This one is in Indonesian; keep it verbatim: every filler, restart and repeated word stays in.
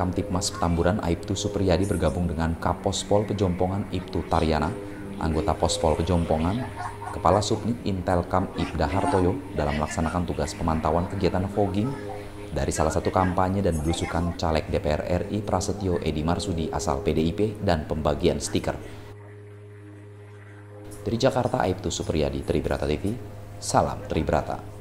Kamtipmas Petamburan Aibtu Supriyadi bergabung dengan Kapospol Pejompongan Ibtu Taryana, anggota Pospol Pejompongan, Kepala Subnit Intelkam Ibda Hartoyo dalam melaksanakan tugas pemantauan kegiatan fogging dari salah satu kampanye dan belusukan caleg D P R R I Prasetyo Edi Marsudi asal P D I P dan pembagian stiker. Dari Jakarta, Aibtu Supriyadi, Tribrata T V, salam Tribrata.